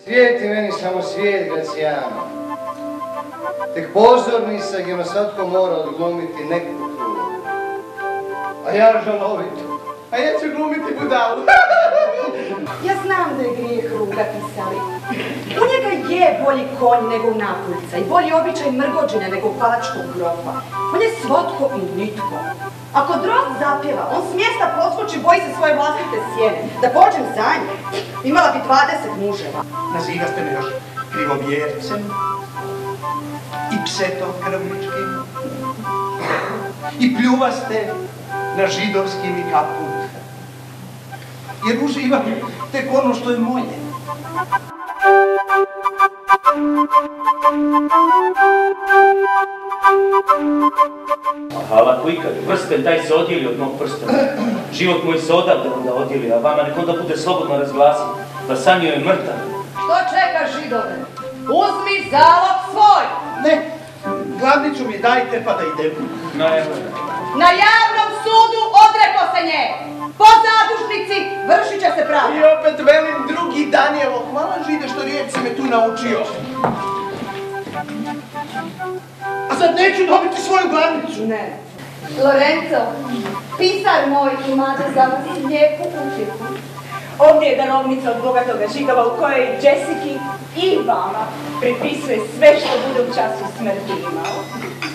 Svijet je meni samo svijet, Gracijano. Tek pozornica gdje me svatko mora odglumiti neku tu. A ja žalovito. A ja ću glumiti budalu. Ja znam da je grijeh rugati Sali. U njega je bolji konj nego u Napuljca i bolji običaj mrgođine nego u palačkog grofa. On je svotko i nitko. Ako drozd zapjeva, on s mjesta poskoči, boji se svoje vlastite sjene. Da pođem za nje, imala bi 20 muževa. Nazivaste me još krivovjercem i psetom krvničkim i pljuvaste na židovski mi kaput. Jer uživam tek ono što je moje. Ali ako ikad prsten taj se odijeli od mog prstena, život moj se odavde onda odijeli, a vama nek onda bude slobodno razglasiti da Sanjo je mrtav. Što čekaš, Židove? Uzmi zalog svoj! Ne, glavnicu mi dajte pa da idem. No evo. Na javnom sudu odreko se nje! Po zadužnici vršit će se pravda. I opet velim drugi dan, evo, hvala Žide što riječ si me tu naučio. A sad neću dobiti svoju glavnicu. Ne. Lorenzo, pisar moj imate za vas lijepu utjehu. Ovdje je darovnica od bogatoga Židova u kojoj Jessiki i vama pripisuje sve što bude u času smrti imao.